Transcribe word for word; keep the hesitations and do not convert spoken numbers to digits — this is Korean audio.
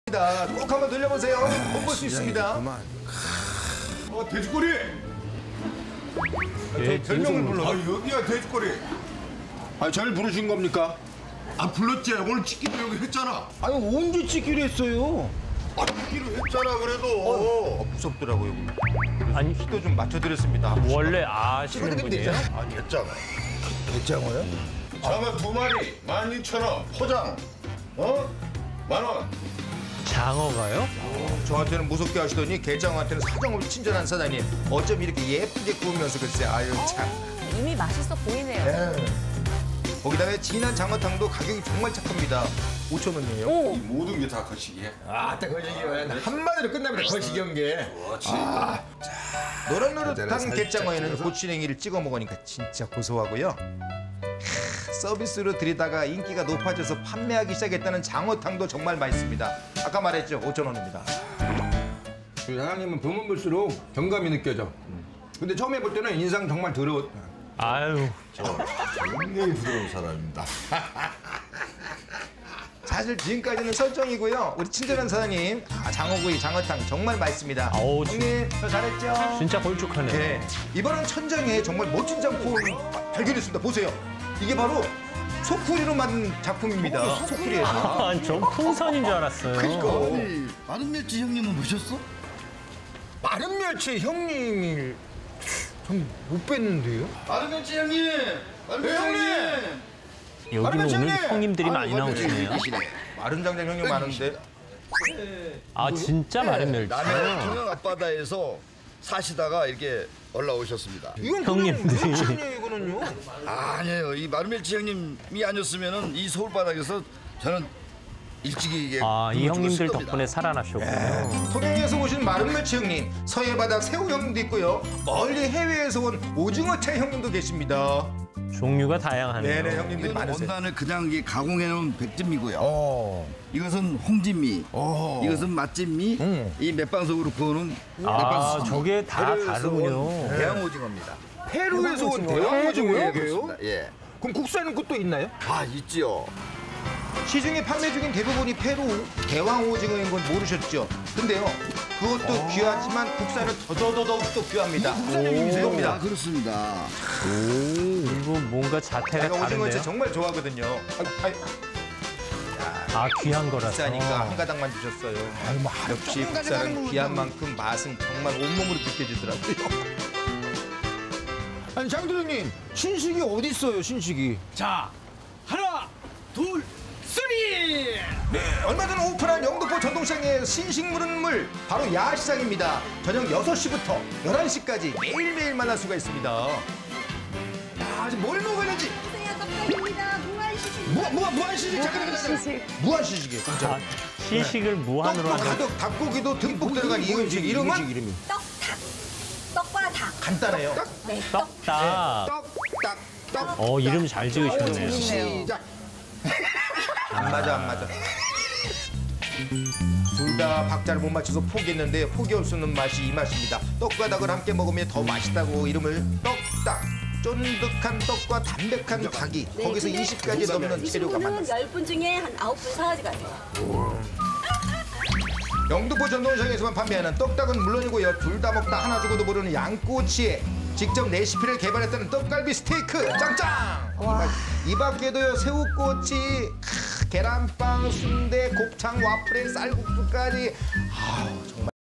꼭 한번 들려보세요. 못 볼 수 있습니다. 그만. 어, 돼지꼬리! 예, 별명을 불러. 아, 여기야, 돼지꼬리. 아, 절 부르신 겁니까? 아, 불렀지. 오늘 찍기도 여기 했잖아. 아니, 언제 찍기로 했어요? 아, 찍기로 했잖아, 그래도. 어, 무섭더라고요. 아니, 키도 좀 맞춰드렸습니다. 원래 아시는 분이에요? 아니, 했잖아. 대장어요? 장어 두 마리, 만 이천 원. 포장. 어? 만 원. 장어가요? 저한테는 무섭게 하시더니 게장한테는 사정없이 친절한 사장님. 어쩜 이렇게 예쁘게 구우면서 글쎄 아유 참. 이미 맛있어 보이네요. 거기다가 진한 장어탕도 가격이 정말 착합니다. 오천 원이에요. 오, 이 모든 게 다 거시기에. 아, 딱 거시기요. 한마디로 끝납니다, 거시기 한 게. 그렇지. 노릇노릇한 게장어에는 고추냉이를 찍어 먹으니까 진짜 고소하고요. 크, 서비스로 드리다가 인기가 높아져서 판매하기 시작했다는 장어탕도 정말 맛있습니다. 아까 말했죠, 오천 원입니다. 그 사장님은 보면 볼수록 경감이 느껴져. 근데 처음 해볼 때는 인상 정말 더러워. 아유, 굉장히 부드러운 사람입니다. 사실 지금까지는 설정이고요. 우리 친절한 사장님, 아, 장어구이, 장어탕 정말 맛있습니다. 아우, 형님, 저 잘했죠? 진짜 걸쭉하네요. 네, 이번엔 천장에 정말 멋진 작품을 발견했습니다. 보세요. 이게 바로 소쿠리로 만든 작품입니다. 소쿠리에서. 아, 전 풍선인 줄 알았어요. 아니, 마른 멸치 형님은 보셨어? 마른 멸치 형님이 전 못 뵀는데요? 마른 멸치 형님! 마른 멸치 형님! 여기는 오늘 형님! 형님들이 많이 아유, 나오시네요. 마른 장장 형님 많은데. 아, 진짜 마른 멸치. 남해 통영 앞바다에서 사시다가 이렇게 올라오셨습니다. 이건 형님들이. 형님들이 이거는요? 아니에요. 이 마른 멸치 형님이 아니었으면은 이 서울 바닥에서 저는 일찍이 이게 아, 이 굶어 형님들 죽었을 겁니다. 덕분에 살아나셨군요. 통영에서 오신 마른 멸치 형님, 서해 바닥 새우 형님도 있고요. 멀리 해외에서 온 오징어채 형님도 계십니다. 종류가 다양하네요. 네네, 형님들이 이건 많으세요. 원단을 그냥 이게 가공해 놓은 백진미고요. 어. 이것은 홍진미. 어. 이것은 맛진미. 음. 이 맥반석으로 구워놓은 아, 맥반석. 저게 다 다르군요. 대왕 오징어입니다. 페루에서 온 대왕 오징어예요? 그렇습니다. 예. 그럼 국산 것도 있나요? 아, 있지요. 시중에 판매 중인 대부분이 페루 대왕 오징어인 건 모르셨죠? 근데요, 그것도 귀하지만 국산은 더더더더욱 또 귀합니다. 오, 아, 그렇습니다. 이거 뭔가 자태가 제가 오징어채 다른데요? 정말 좋아하거든요. 아유, 아유, 아, 귀한 거라서. 비싸니까 한 가닥만 주셨어요. 역시 국산은 귀한 만큼 맛은 정말 온몸으로 느껴지더라고요. 아니, 장도령님, 신식이 어디 있어요, 신식이? 자, 하나, 둘, 쓰리! 네, 얼마 전 오픈한 영등포 전통시장의 신식물은 물, 바로 야시장입니다. 저녁 여섯 시부터 열한 시까지 매일매일 만날 수가 있습니다. 야, 이제 뭘 먹어야지? 떡갈비입니다. 무한시식. 무, 무, 무한시식, 잠깐, 잠깐, 잠깐. 무한시식이에요, 진짜. 아, 시식을 무한으로 떡도 하는. 가득, 닭고기도 듬뿍 들어간 이 음식 이름은 이름이. 떡닭. 떡과 닭. 간단해요. 네, 떡닭. 떡, 딱, 떡. 어, 이름 잘 지으셨네요. 떡이네요. 시작. 안 맞아, 안 맞아. 둘 다 박자를 못 맞춰서 포기했는데 포기할 수 없는 맛이 이 맛입니다. 떡과 닭을 함께 먹으면 더 맛있다고 이름을 떡닭. 쫀득한 떡과 담백한 닭이 네, 거기서 근데 이십 가지 넘는 재료가 이십분은 만났어요. 열 분 중에 한 아홉 분 사라지 가세요. 영등포 전통시장에서만 판매하는 떡닭은 물론이고요. 둘 다 먹다 하나 죽어도 모르는 양꼬치에 직접 레시피를 개발했다는 떡갈비 스테이크 짱짱! 이, 밖- 이 밖에도요 새우꼬치, 크, 계란빵, 순대, 곱창, 와플에 쌀국수까지 아우 정말